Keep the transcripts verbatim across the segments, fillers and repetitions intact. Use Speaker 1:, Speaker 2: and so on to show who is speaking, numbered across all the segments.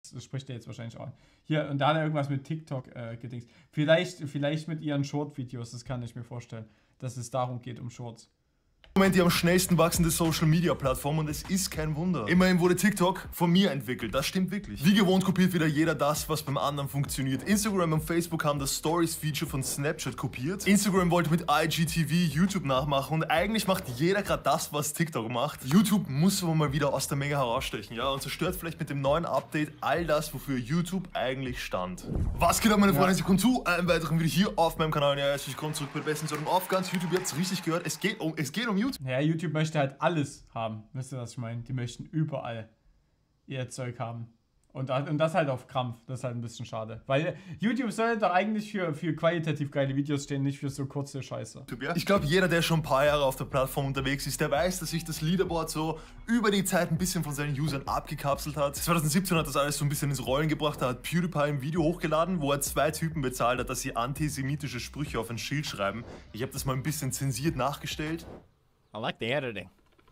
Speaker 1: Das spricht er jetzt wahrscheinlich auch an. Hier, und da hat er irgendwas mit TikTok äh, gedings. Vielleicht, vielleicht mit ihren Short-Videos, das kann ich mir vorstellen, dass es darum geht, um Shorts.
Speaker 2: Moment die am schnellsten wachsende Social-Media-Plattform und es ist kein Wunder. Immerhin wurde TikTok von mir entwickelt, das stimmt wirklich. Wie gewohnt kopiert wieder jeder das, was beim anderen funktioniert. Instagram und Facebook haben das Stories-Feature von Snapchat kopiert. Instagram wollte mit I G T V YouTube nachmachen und eigentlich macht jeder gerade das, was TikTok macht. YouTube muss aber mal wieder aus der Menge herausstechen, ja, und zerstört vielleicht mit dem neuen Update all das, wofür YouTube eigentlich stand. Was geht ab, meine Freunde? Sie kommen zu einem weiteren Video hier auf meinem Kanal. Ja, herzlich willkommen zurück bei der besten Sorte auf ganz YouTube. Ihr habt es richtig gehört, es geht um, es geht um YouTube.
Speaker 1: Ja, YouTube möchte halt alles haben. Wisst ihr, was ich meine? Die möchten überall ihr Zeug haben. Und, und das halt auf Krampf. Das ist halt ein bisschen schade. Weil YouTube sollte doch eigentlich für, für qualitativ geile Videos stehen, nicht für so kurze Scheiße.
Speaker 2: Ich glaube, jeder, der schon ein paar Jahre auf der Plattform unterwegs ist, der weiß, dass sich das Leaderboard so über die Zeit ein bisschen von seinen Usern abgekapselt hat. zwanzig siebzehn hat das alles so ein bisschen ins Rollen gebracht. Da hat PewDiePie ein Video hochgeladen, wo er zwei Typen bezahlt hat, dass sie antisemitische Sprüche auf ein Schild schreiben. Ich habe das mal ein bisschen zensiert nachgestellt.
Speaker 3: I like the editing.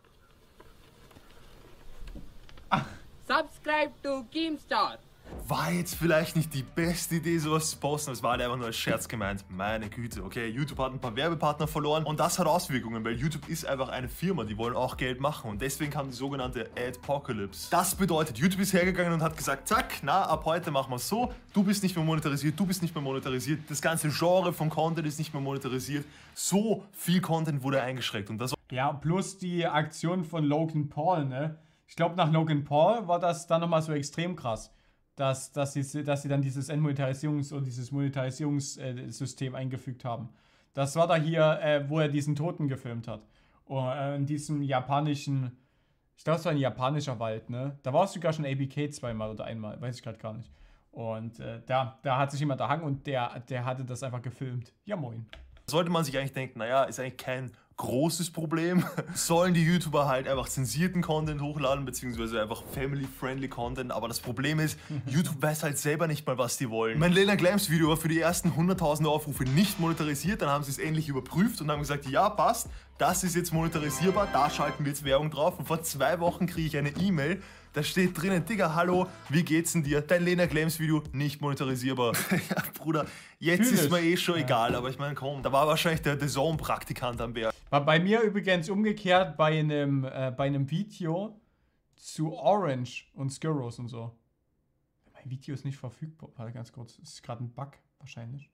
Speaker 1: Ach.
Speaker 4: Subscribe to Keemstar.
Speaker 2: War jetzt vielleicht nicht die beste Idee, sowas zu posten, aber es war halt einfach nur als Scherz gemeint. Meine Güte, okay, YouTube hat ein paar Werbepartner verloren und das hat Auswirkungen, weil YouTube ist einfach eine Firma, die wollen auch Geld machen und deswegen kam die sogenannte Adpocalypse. Das bedeutet, YouTube ist hergegangen und hat gesagt, zack, na, ab heute machen wir es so, du bist nicht mehr monetarisiert, du bist nicht mehr monetarisiert, das ganze Genre von Content ist nicht mehr monetarisiert, so viel Content wurde eingeschränkt und das...
Speaker 1: Ja, plus die Aktion von Logan Paul, ne? Ich glaube, nach Logan Paul war das dann nochmal so extrem krass, dass, dass, sie, dass sie dann dieses Entmonetarisierungs- oder dieses Monetarisierungssystem eingefügt haben. Das war da hier, äh, wo er diesen Toten gefilmt hat. Und, äh, in diesem japanischen, ich glaube, es war ein japanischer Wald, ne? Da war es sogar schon A B K zweimal oder einmal, weiß ich gerade gar nicht. Und äh, da, da hat sich jemand erhangen und der, der hatte das einfach gefilmt. Ja, moin.
Speaker 2: Sollte man sich eigentlich denken, naja, ist eigentlich kein großes Problem. Sollen die YouTuber halt einfach zensierten Content hochladen, beziehungsweise einfach family-friendly Content, aber das Problem ist, YouTube weiß halt selber nicht mal, was die wollen. Mein Lena Glams Video war für die ersten hunderttausend Aufrufe nicht monetarisiert, dann haben sie es endlich überprüft und haben gesagt, ja, passt, das ist jetzt monetarisierbar, da schalten wir jetzt Werbung drauf und vor zwei Wochen kriege ich eine E-Mail, da steht drinnen, Digga, hallo, wie geht's denn dir? Dein Lena Glams Video nicht monetarisierbar. Ja, Bruder, jetzt
Speaker 1: Fühl
Speaker 2: ist mir
Speaker 1: ich.
Speaker 2: eh schon
Speaker 1: Ja.
Speaker 2: egal, aber ich meine, komm, da war wahrscheinlich der The Zone-Praktikant am Berg.
Speaker 1: War bei mir übrigens umgekehrt bei einem, äh, bei einem Video zu Orange und Skurros und so. Mein Video ist nicht verfügbar. Warte ganz kurz. Das ist gerade ein Bug wahrscheinlich.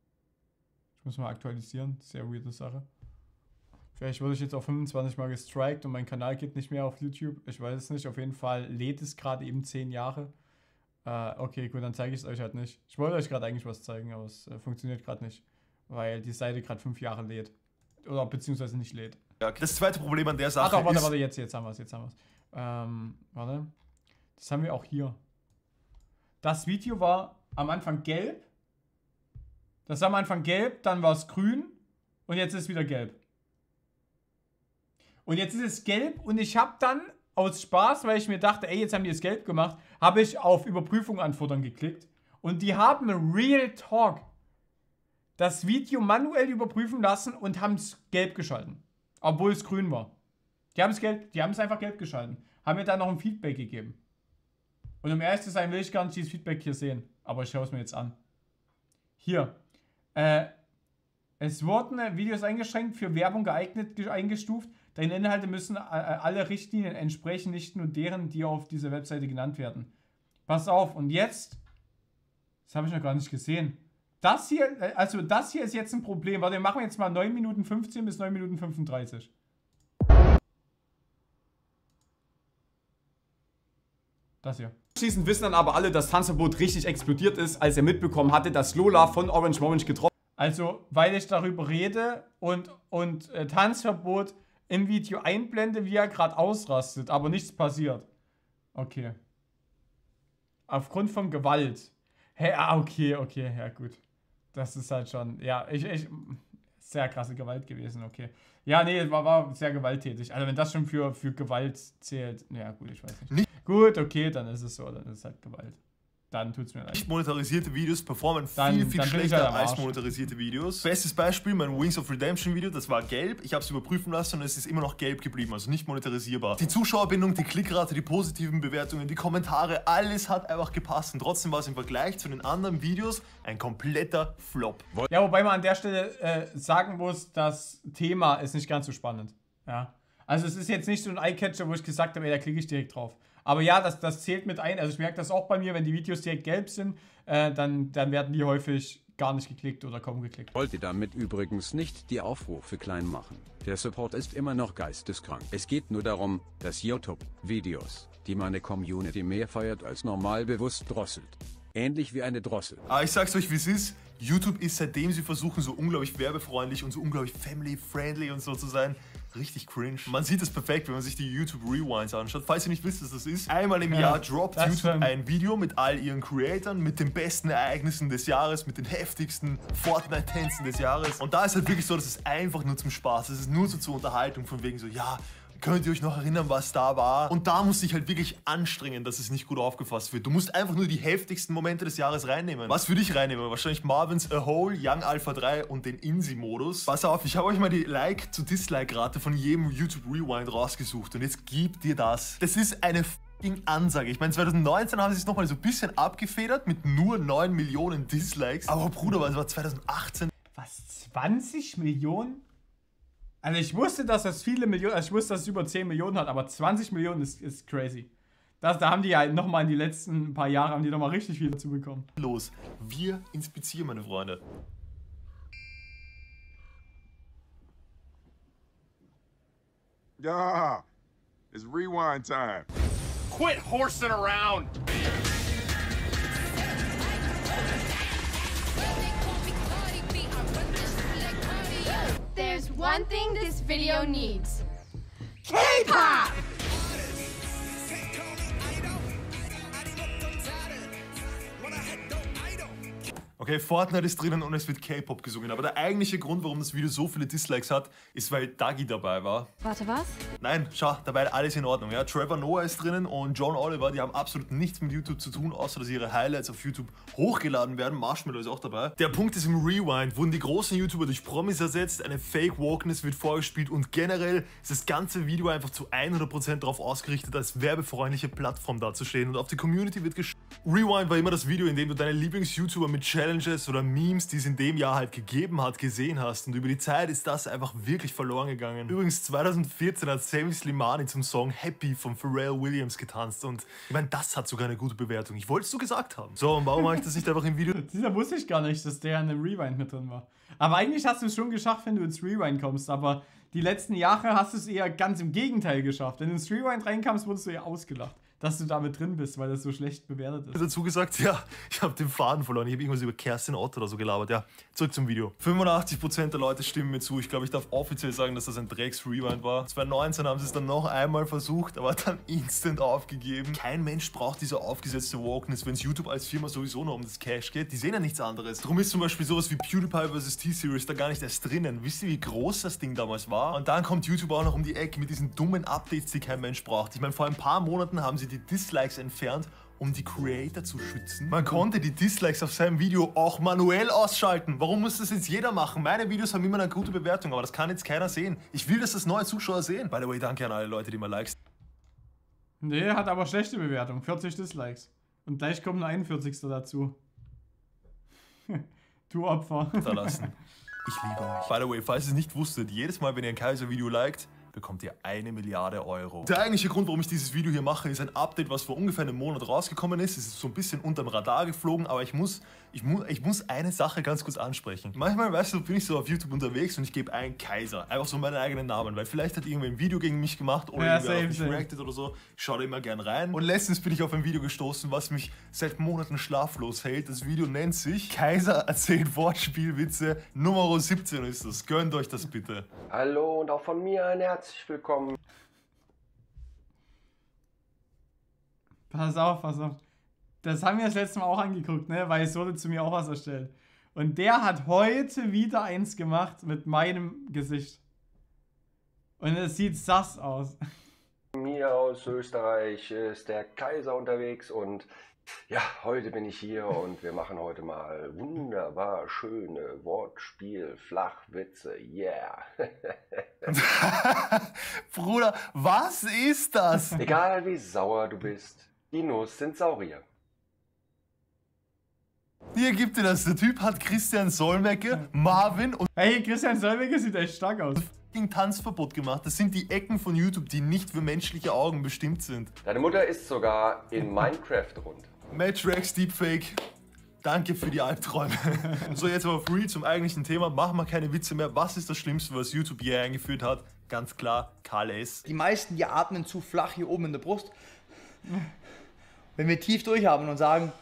Speaker 1: Ich muss mal aktualisieren. Sehr weirde Sache. Vielleicht wurde ich jetzt auf fünfundzwanzig Mal gestrikt und mein Kanal geht nicht mehr auf YouTube. Ich weiß es nicht. Auf jeden Fall lädt es gerade eben zehn Jahre. Äh, okay, gut, dann zeige ich es euch halt nicht. Ich wollte euch gerade eigentlich was zeigen, aber es äh, funktioniert gerade nicht. Weil die Seite gerade fünf Jahre lädt. Oder beziehungsweise nicht lädt.
Speaker 2: Das zweite Problem an der Sache
Speaker 1: Ach doch, warte,
Speaker 2: ist...
Speaker 1: warte, jetzt, jetzt haben wir es, jetzt haben wir es. Ähm, warte. Das haben wir auch hier. Das Video war am Anfang gelb. Das war am Anfang gelb, dann war es grün und jetzt ist es wieder gelb. Und jetzt ist es gelb und ich habe dann aus Spaß, weil ich mir dachte, ey, jetzt haben die es gelb gemacht, habe ich auf Überprüfung anfordern geklickt und die haben Real Talk das Video manuell überprüfen lassen und haben es gelb geschalten. Obwohl es grün war. Die haben es gelb, die haben es einfach gelb geschalten. Haben mir dann noch ein Feedback gegeben. Und um ehrlich zu sein, will ich gar nicht dieses Feedback hier sehen. Aber ich schaue es mir jetzt an. Hier. Äh, es wurden Videos eingeschränkt, für Werbung geeignet eingestuft. Deine Inhalte müssen äh, alle Richtlinien entsprechen, nicht nur deren, die auf dieser Webseite genannt werden. Pass auf, und jetzt, das habe ich noch gar nicht gesehen. Das hier, also das hier ist jetzt ein Problem. Warte, wir machen jetzt mal neun Minuten fünfzehn bis neun Minuten fünfunddreißig. Das hier.
Speaker 5: Anschließend wissen dann aber alle, dass Tanzverbot richtig explodiert ist, als er mitbekommen hatte, dass Lola von Orange Morange getroffen
Speaker 1: Also, weil ich darüber rede und, und äh, Tanzverbot im Video einblende, wie er gerade ausrastet, aber nichts passiert. Okay. Aufgrund von Gewalt. Hä, ah, okay, okay, ja gut. Das ist halt schon, ja, ich, ich, sehr krasse Gewalt gewesen, okay. Ja, nee, war, war sehr gewalttätig. Also wenn das schon für, für Gewalt zählt, ja gut, ich weiß nicht. nicht. Gut, okay, dann ist es so, dann ist es halt Gewalt. dann tut's mir leid.
Speaker 2: Nicht monetarisierte Videos performen
Speaker 1: Dann-
Speaker 2: viel, viel
Speaker 1: dann bin ich
Speaker 2: schlechter
Speaker 1: halt am
Speaker 2: als
Speaker 1: Arsch.
Speaker 2: monetarisierte Videos. Bestes Beispiel, mein Wings of Redemption Video, das war gelb. Ich habe es überprüfen lassen und es ist immer noch gelb geblieben, also nicht monetarisierbar. Die Zuschauerbindung, die Klickrate, die positiven Bewertungen, die Kommentare, alles hat einfach gepasst. Und trotzdem war es im Vergleich zu den anderen Videos ein kompletter Flop.
Speaker 1: Ja, wobei man an der Stelle äh, sagen muss, das Thema ist nicht ganz so spannend. Ja. Also es ist jetzt nicht so ein Eyecatcher, wo ich gesagt habe, ey, da klicke ich direkt drauf. Aber ja, das, das zählt mit ein. Also ich merke das auch bei mir, wenn die Videos direkt gelb sind, äh, dann, dann werden die häufig gar nicht geklickt oder kaum geklickt.
Speaker 3: Wollte damit übrigens nicht die Aufrufe klein machen. Der Support ist immer noch geisteskrank. Es geht nur darum, dass YouTube-Videos, die meine Community mehr feiert als normal, bewusst drosselt. Ähnlich wie eine Drossel.
Speaker 2: Aber ich sag's euch, wie es ist. YouTube ist, seitdem sie versuchen, so unglaublich werbefreundlich und so unglaublich family-friendly und so zu sein, richtig cringe. Man sieht es perfekt, wenn man sich die YouTube Rewinds anschaut. Falls ihr nicht wisst, was das ist, einmal im
Speaker 1: Ja,
Speaker 2: Jahr droppt
Speaker 1: das
Speaker 2: YouTube
Speaker 1: stimmt.
Speaker 2: ein Video mit all ihren Creatoren, mit den besten Ereignissen des Jahres, mit den heftigsten Fortnite-Tänzen des Jahres. Und da ist halt wirklich so, dass es einfach nur zum Spaß ist. Es ist nur so zur Unterhaltung, von wegen so, ja, könnt ihr euch noch erinnern, was da war? Und da musst du dich halt wirklich anstrengen, dass es nicht gut aufgefasst wird. Du musst einfach nur die heftigsten Momente des Jahres reinnehmen. Was für dich reinnehmen? Wahrscheinlich Marvin's A Hole, Young Alpha drei und den Insi-Modus. Pass auf, ich habe euch mal die Like- zu Dislike-Rate von jedem YouTube Rewind rausgesucht. Und jetzt gib dir das. Das ist eine f***ing Ansage. Ich meine, zwanzig neunzehn haben sie es nochmal so ein bisschen abgefedert mit nur neun Millionen Dislikes. Aber Bruder, was war zwanzig achtzehn?
Speaker 1: Was, zwanzig Millionen? Also ich wusste, dass das viele Millionen, also ich wusste, dass es über zehn Millionen hat, aber zwanzig Millionen ist, ist crazy. Das, da haben die ja nochmal in die letzten paar Jahre, haben die nochmal richtig viel dazu bekommen.
Speaker 2: Los, wir inspizieren, meine Freunde.
Speaker 6: Yeah, it's rewind time.
Speaker 7: Quit horsing around!
Speaker 8: There's one thing this video needs.
Speaker 4: K-pop!
Speaker 2: Okay, Fortnite ist drinnen und es wird K-Pop gesungen. Aber der eigentliche Grund, warum das Video so viele Dislikes hat, ist, weil Dagi dabei war.
Speaker 8: Warte, was?
Speaker 2: Nein, schau, dabei alles in Ordnung. Ja? Trevor Noah ist drinnen und John Oliver, die haben absolut nichts mit YouTube zu tun, außer dass ihre Highlights auf YouTube hochgeladen werden. Marshmallow ist auch dabei. Der Punkt ist, im Rewind wurden die großen YouTuber durch Promis ersetzt, eine Fake-Wokeness wird vorgespielt und generell ist das ganze Video einfach zu hundert Prozent darauf ausgerichtet, als werbefreundliche Plattform dazustehen und auf die Community wird gesch... Rewind war immer das Video, in dem du deine Lieblings-YouTuber mit Challenges oder Memes, die es in dem Jahr halt gegeben hat, gesehen hast. Und über die Zeit ist das einfach wirklich verloren gegangen. Übrigens, zwanzig vierzehn hat Sammy Slimani zum Song Happy von Pharrell Williams getanzt. Und ich meine, das hat sogar eine gute Bewertung. Ich wollte es so gesagt haben. So, und warum mache ich das nicht einfach im Video?
Speaker 1: Dieser wusste ich gar nicht, dass der in einem Rewind mit drin war. Aber eigentlich hast du es schon geschafft, wenn du ins Rewind kommst. Aber die letzten Jahre hast du es eher ganz im Gegenteil geschafft. Wenn du ins Rewind reinkamst, wurdest du eher ausgelacht, dass du damit drin bist, weil das so schlecht bewertet ist.
Speaker 2: Dazu gesagt, ja, ich habe den Faden verloren. Ich habe irgendwas über Kerstin Ott oder so gelabert. Ja, zurück zum Video. fünfundachtzig Prozent der Leute stimmen mir zu. Ich glaube, ich darf offiziell sagen, dass das ein Drecks-Rewind war. zwanzig neunzehn haben sie es dann noch einmal versucht, aber dann instant aufgegeben. Kein Mensch braucht diese aufgesetzte Wokeness, wenn es YouTube als Firma sowieso nur um das Cash geht. Die sehen ja nichts anderes. Darum ist zum Beispiel sowas wie PewDiePie versus. T-Series da gar nicht erst drinnen. Wisst ihr, wie groß das Ding damals war? Und dann kommt YouTube auch noch um die Ecke mit diesen dummen Updates, die kein Mensch braucht. Ich meine, vor ein paar Monaten haben sie die Dislikes entfernt, um die Creator zu schützen. Man konnte die Dislikes auf seinem Video auch manuell ausschalten. Warum muss das jetzt jeder machen? Meine Videos haben immer eine gute Bewertung, aber das kann jetzt keiner sehen. Ich will, dass das neue Zuschauer sehen. By the way, danke an alle Leute, die mir Likes.
Speaker 1: Nee, hat aber schlechte Bewertung. vierzig Dislikes. Und gleich kommt ein einundvierzigster dazu. Du Opfer.
Speaker 2: Da lassen. Ich liebe euch. By the way, falls ihr es nicht wusstet, jedes Mal, wenn ihr ein Kaiser-Video liked, bekommt ihr eine Milliarde Euro. Der eigentliche Grund, warum ich dieses Video hier mache, ist ein Update, was vor ungefähr einem Monat rausgekommen ist. Es ist so ein bisschen unterm Radar geflogen, aber ich muss, ich muss, ich muss eine Sache ganz kurz ansprechen. Manchmal, weißt du, bin ich so auf YouTube unterwegs und ich gebe einen Kaiser. Einfach so meinen eigenen Namen, weil vielleicht hat irgendwer ein Video gegen mich gemacht oder
Speaker 1: Ja,
Speaker 2: irgendwer
Speaker 1: same,
Speaker 2: auf mich
Speaker 1: same.
Speaker 2: reacted oder so. Ich schaue da immer gern rein. Und letztens bin ich auf ein Video gestoßen, was mich seit Monaten schlaflos hält. Das Video nennt sich Kaiser erzählt Wortspielwitze. Nummer siebzehn ist das. Gönnt euch das bitte.
Speaker 9: Hallo und auch von mir ein herzlich willkommen.
Speaker 1: Pass auf, pass auf. Das haben wir das letzte Mal auch angeguckt, ne? Weil es wurde zu mir auch was erstellt. Und der hat heute wieder eins gemacht mit meinem Gesicht. Und es sieht sass aus.
Speaker 9: Hier aus Österreich ist der Kaiser unterwegs und Ja, heute bin ich hier und wir machen heute mal wunderbar schöne Wortspiel, Flachwitze, yeah.
Speaker 2: Bruder, was ist das?
Speaker 9: Egal wie sauer du bist, Dinos sind Saurier.
Speaker 2: Hier gibt dir das. Der Typ hat Christian Solmecke, Marvin und
Speaker 1: Hey, Christian Solmecke sieht echt stark aus.
Speaker 2: Tanzverbot gemacht. Das sind die Ecken von YouTube, die nicht für menschliche Augen bestimmt sind.
Speaker 9: Deine Mutter ist sogar in Minecraft rund.
Speaker 2: Matrax Deepfake. Danke für die Albträume. So, jetzt aber free zum eigentlichen Thema. Machen wir keine Witze mehr. Was ist das Schlimmste, was YouTube je eingeführt hat? Ganz klar, Karl S.
Speaker 10: Die meisten, die atmen zu flach hier oben in der Brust. Wenn wir tief durchhaben und sagen,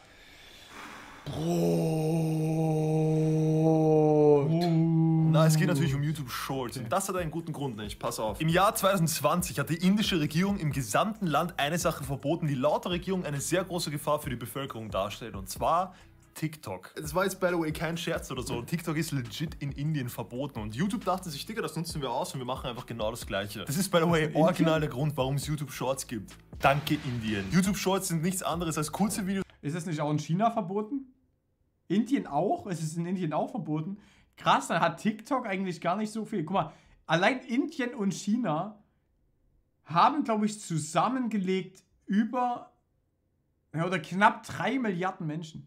Speaker 10: Brot.
Speaker 2: Na, es geht natürlich um YouTube Shorts und das hat einen guten Grund, nicht? Pass auf. Im Jahr zwanzig zwanzig hat die indische Regierung im gesamten Land eine Sache verboten, die laut der Regierung eine sehr große Gefahr für die Bevölkerung darstellt, und zwar TikTok. Das war jetzt by the way kein Scherz oder so. TikTok ist legit in Indien verboten und YouTube dachte sich, Digga, das nutzen wir aus und wir machen einfach genau das Gleiche. Das ist by the way original der Grund, warum es YouTube Shorts gibt. Danke Indien. YouTube Shorts sind nichts anderes als kurze Videos.
Speaker 1: Ist es nicht auch in China verboten? Indien auch? Ist es in Indien auch verboten? Krass, dann hat TikTok eigentlich gar nicht so viel. Guck mal, allein Indien und China haben, glaube ich, zusammengelegt über ja, oder knapp drei Milliarden Menschen.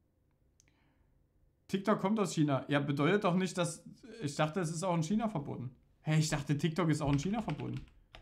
Speaker 1: TikTok kommt aus China. Ja, bedeutet doch nicht, dass... Ich dachte, es ist auch in China verboten. Hey, ich dachte, TikTok ist auch in China verboten.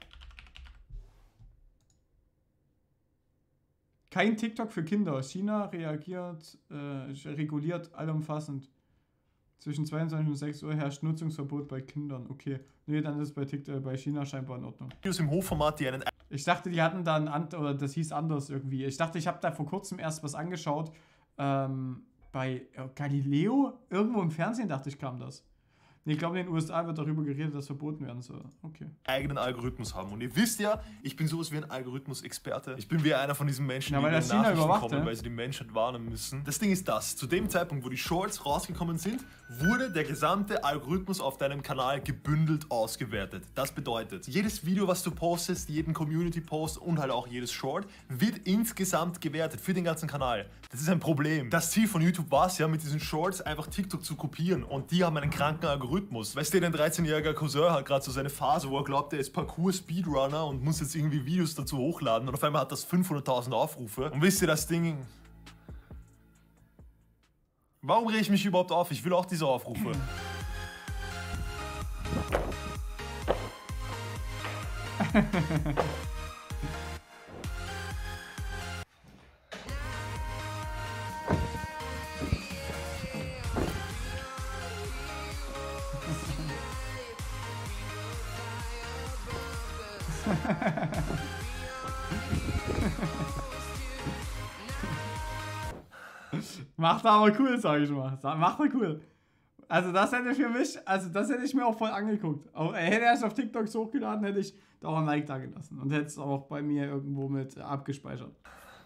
Speaker 1: Kein TikTok für Kinder. China reagiert, äh, reguliert allumfassend. Zwischen zweiundzwanzig und sechs Uhr herrscht Nutzungsverbot bei Kindern. Okay. Nee, dann ist es bei, TikTok, bei China scheinbar in Ordnung.
Speaker 2: Videos im Hochformat, die einen...
Speaker 1: Ich dachte, die hatten dann... Oder das hieß anders irgendwie. Ich dachte, ich habe da vor kurzem erst was angeschaut. Ähm, bei Galileo? Irgendwo im Fernsehen, dachte ich, kam das. Nee, ich glaube, in den U S A wird darüber geredet, dass verboten werden soll. Okay.
Speaker 2: eigenen Algorithmus haben. Und ihr wisst ja, ich bin sowas wie ein Algorithmus-Experte. Ich bin wie einer von diesen Menschen,
Speaker 1: ja,
Speaker 2: die
Speaker 1: weil
Speaker 2: in
Speaker 1: das China überwacht,
Speaker 2: kommen,
Speaker 1: ja?
Speaker 2: weil sie die Menschheit warnen müssen. Das Ding ist das, zu dem Zeitpunkt, wo die Shorts rausgekommen sind, wurde der gesamte Algorithmus auf deinem Kanal gebündelt ausgewertet. Das bedeutet, jedes Video, was du postest, jeden Community-Post und halt auch jedes Short, wird insgesamt gewertet für den ganzen Kanal. Das ist ein Problem. Das Ziel von YouTube war es ja, mit diesen Shorts einfach TikTok zu kopieren. Und die haben einen kranken Algorithmus. Weißt du, dein dreizehnjähriger Cousin hat gerade so seine Phase, wo er glaubt, er ist Parkour-Speedrunner und muss jetzt irgendwie Videos dazu hochladen. Und auf einmal hat das fünfhunderttausend Aufrufe. Und wisst ihr, das Ding... Warum rege ich mich überhaupt auf? Ich will auch diese Aufrufe.
Speaker 1: Macht er aber cool, sag ich mal. Macht er cool. Also das hätte für mich, also das hätte ich mir auch voll angeguckt. Auch, hätte er es auf TikTok so hochgeladen, hätte ich da auch ein Like da gelassen. Und hätte es auch bei mir irgendwo mit abgespeichert.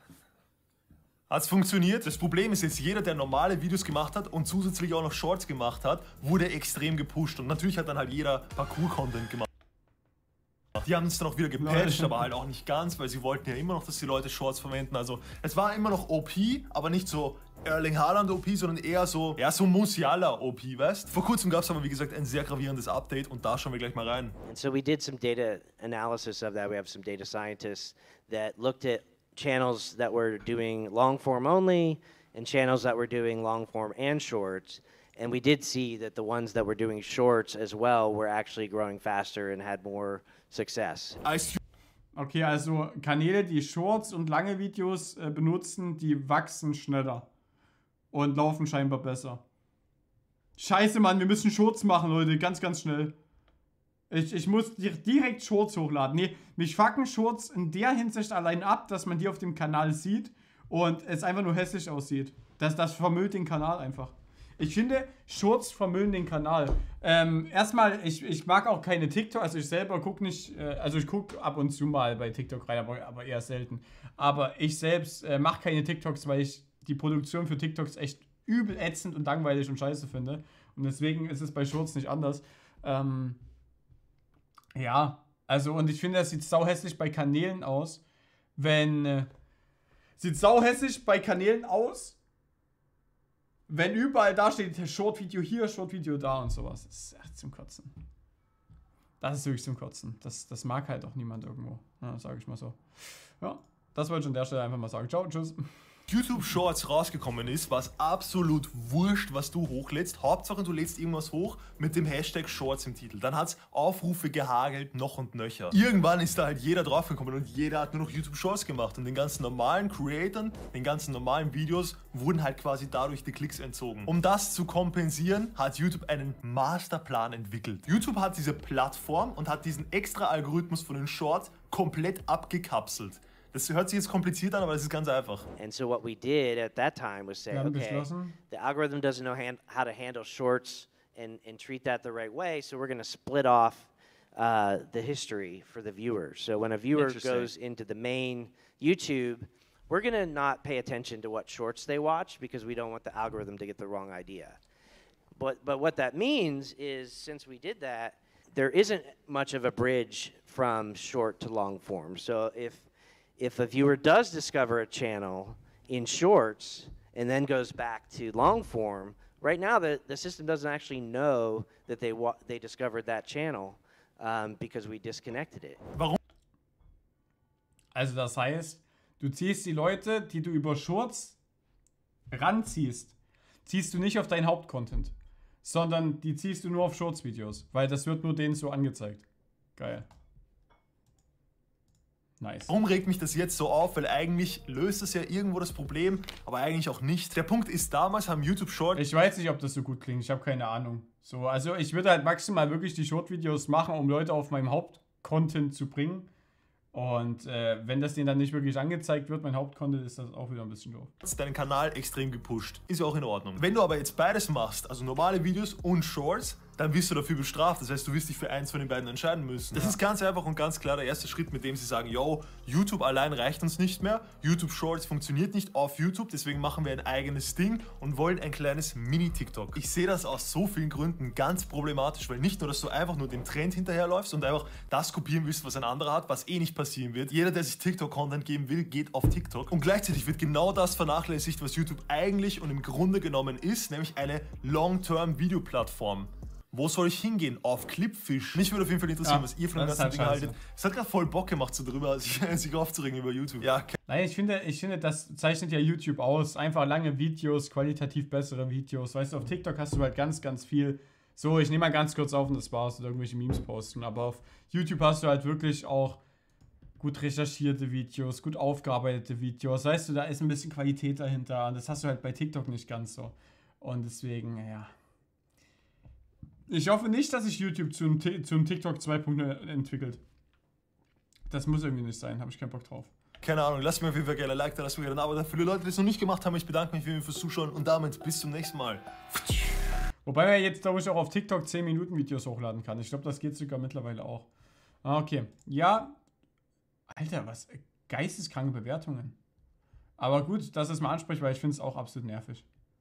Speaker 2: Hat's funktioniert? Das Problem ist jetzt, jeder, der normale Videos gemacht hat und zusätzlich auch noch Shorts gemacht hat, wurde extrem gepusht. Und natürlich hat dann halt jeder Parkour-Content gemacht. Die haben es dann auch wieder gepatcht, aber halt auch nicht ganz, weil sie wollten ja immer noch, dass die Leute Shorts verwenden. Also es war immer noch O P, aber nicht so Erling Haaland O P, sondern eher so, ja, so Musiala O P, weißt? Vor kurzem gab es aber, wie gesagt, ein sehr gravierendes Update und da schauen wir gleich mal rein.
Speaker 11: And so we did some data analysis of that. We have some data scientists that looked at channels that were doing long form only and channels that were doing long form and shorts. And we did see that the ones that were doing shorts as well were actually growing faster and had more success.
Speaker 1: Okay, also Kanäle, die Shorts und lange Videos äh, benutzen, die wachsen schneller und laufen scheinbar besser. Scheiße, Mann, wir müssen Shorts machen, Leute, ganz, ganz schnell. Ich, ich muss direkt Shorts hochladen. Nee, mich fucken Shorts in der Hinsicht allein ab, dass man die auf dem Kanal sieht und es einfach nur hässlich aussieht. Das, das vermüllt den Kanal einfach. Ich finde, Shorts vermüllen den Kanal. Ähm, erstmal, ich, ich mag auch keine TikTok, also ich selber gucke nicht, äh, also ich gucke ab und zu mal bei TikTok rein, aber, aber eher selten. Aber ich selbst äh, mache keine TikToks, weil ich die Produktion für TikToks echt übel ätzend und langweilig und scheiße finde. Und deswegen ist es bei Shorts nicht anders. Ähm, ja, also und ich finde, das sieht sau hässlich bei Kanälen aus, wenn... Äh, Sieht sauhässig bei Kanälen aus. Wenn überall da steht, Short-Video hier, Short-Video da und sowas. Das ist echt zum Kotzen. Das ist wirklich zum Kotzen. Das, das mag halt auch niemand irgendwo. Ja, sage ich mal so. Ja, das wollte ich an der Stelle einfach mal sagen. Ciao, tschüss.
Speaker 2: YouTube Shorts rausgekommen ist, war es absolut wurscht, was du hochlädst. Hauptsache, du lädst irgendwas hoch mit dem Hashtag Shorts im Titel. Dann hat es Aufrufe gehagelt, noch und nöcher. Irgendwann ist da halt jeder draufgekommen und jeder hat nur noch YouTube Shorts gemacht. Und den ganzen normalen Creatoren, den ganzen normalen Videos wurden halt quasi dadurch die Klicks entzogen. Um das zu kompensieren, hat YouTube einen Masterplan entwickelt. YouTube hat diese Plattform und hat diesen extra Algorithmus von den Shorts komplett abgekapselt. Das hört sich jetzt kompliziert an, aber das ist ganz einfach.
Speaker 11: And so what we did at that time was say, okay, the algorithm doesn't know hand, how to handle shorts and, and treat that the right way, so we're going to split off uh, the history for the viewer. So when a viewer goes into the main YouTube, we're going to not pay attention to what shorts they watch because we don't want the algorithm to get the wrong idea. But, but what that means is, since we did that, there isn't much of a bridge from short to long form. So if If a viewer does discover a channel in shorts and then goes back to long form, right now the, the system doesn't actually know that they wa they discovered that channel um, because we disconnected it.
Speaker 1: Warum? Also das heißt, du ziehst die Leute, die du über Shorts ranziehst, ziehst du nicht auf deinen Hauptcontent, sondern die ziehst du nur auf Shorts-Videos, weil das wird nur denen so angezeigt. Geil. Nice.
Speaker 2: Warum regt mich das jetzt so auf? Weil eigentlich löst es ja irgendwo das Problem, aber eigentlich auch nicht. Der Punkt ist, damals haben YouTube Short...
Speaker 1: Ich weiß nicht, ob das so gut klingt. Ich habe keine Ahnung. So, also ich würde halt maximal wirklich die Short-Videos machen, um Leute auf meinem Hauptcontent zu bringen. Und äh, wenn das denen dann nicht wirklich angezeigt wird, mein Hauptcontent, ist das auch wieder ein bisschen doof.
Speaker 2: Hast deinen Kanal extrem gepusht. Ist ja auch in Ordnung. Wenn du aber jetzt beides machst, also normale Videos und Shorts, dann wirst du dafür bestraft. Das heißt, du wirst dich für eins von den beiden entscheiden müssen. Das ja. ist ganz einfach und ganz klar der erste Schritt, mit dem sie sagen, yo, YouTube allein reicht uns nicht mehr. YouTube Shorts funktioniert nicht auf YouTube, deswegen machen wir ein eigenes Ding und wollen ein kleines Mini-TikTok. Ich sehe das aus so vielen Gründen ganz problematisch, weil nicht nur, dass du einfach nur dem Trend hinterherläufst und einfach das kopieren willst, was ein anderer hat, was eh nicht passieren wird. Jeder, der sich TikTok-Content geben will, geht auf TikTok. Und gleichzeitig wird genau das vernachlässigt, was YouTube eigentlich und im Grunde genommen ist, nämlich eine Long-Term-Video-Plattform. Wo soll ich hingehen? Auf Clipfish? Mich würde auf jeden Fall interessieren, ja, was ihr von dem ganzen halt Ding haltet. Es hat gerade voll Bock gemacht, so drüber, sich, sich aufzuregen über YouTube. Ja,
Speaker 1: Nein, ich finde, ich finde, das zeichnet ja YouTube aus. Einfach lange Videos, qualitativ bessere Videos. Weißt du, auf TikTok hast du halt ganz, ganz viel. So, ich nehme mal ganz kurz auf und das war's. Oder irgendwelche Memes posten. Aber auf YouTube hast du halt wirklich auch gut recherchierte Videos, gut aufgearbeitete Videos. Weißt du, da ist ein bisschen Qualität dahinter. Und das hast du halt bei TikTok nicht ganz so. Und deswegen, ja. Ich hoffe nicht, dass sich YouTube zum, zum TikTok zwei Punkt null entwickelt. Das muss irgendwie nicht sein, habe ich keinen Bock drauf.
Speaker 2: Keine Ahnung, lasst mir auf jeden Fall gerne ein Like da, lasst mir gerne ein Abo da. Für die Leute, die es noch nicht gemacht haben, ich bedanke mich fürs Zuschauen und damit bis zum nächsten Mal.
Speaker 1: Wobei man jetzt, glaube ich, auch auf TikTok zehn Minuten Videos hochladen kann. Ich glaube, das geht sogar mittlerweile auch. Ah, okay. Ja. Alter, was? Geisteskranke Bewertungen. Aber gut, dass ich es mal anspreche, weil ich finde es auch absolut nervig.